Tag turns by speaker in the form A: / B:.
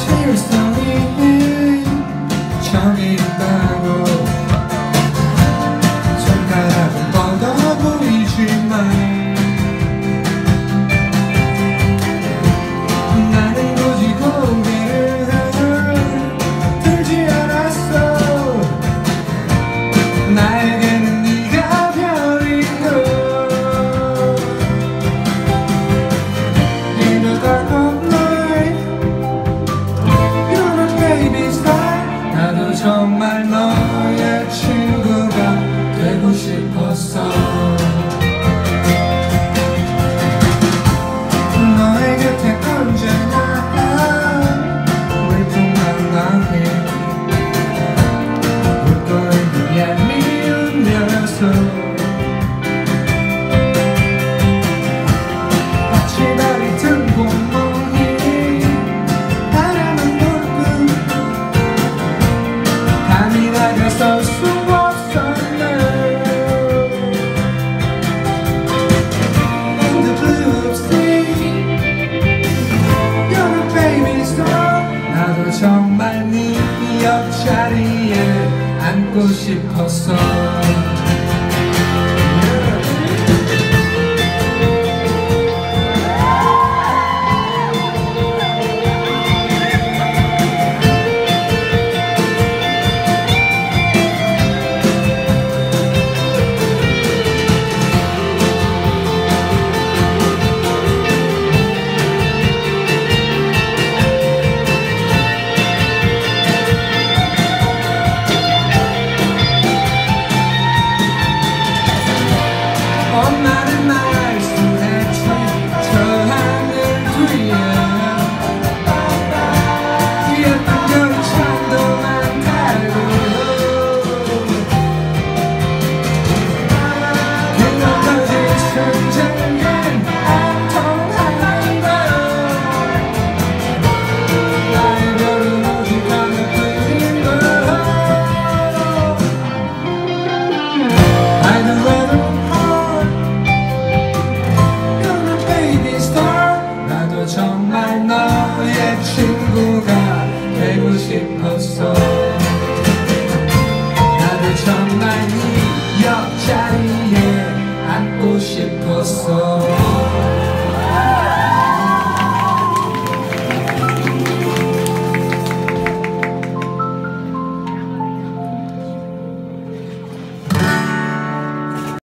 A: 실성이 저기 있다고 손가락은 뻗어 보이지만 나는 굳이 고개를 들지 않았어. 나에게는 네가 별이고 In the dark of night You're a baby star. 나도 정말 너의 친구가 되고 싶었어. 너의 곁에 언제나 물품만 나게 웃고 있는 얄미운 녀석. 같이 다리 든 구멍이 바라만 불끈 감이 다가설 수 없었네. In the blue of sea You're a baby star. 나도 정말 네 옆자리에 앉고 싶었어. 엄마는 말씀했지 저 하늘 뒤에 예쁜 별천도 많다고. 그런 거짓 순간은 안 통한다. 나의 별은 오직 하늘뿐인 걸. I know where 정말 너의 친구가 되고 싶어.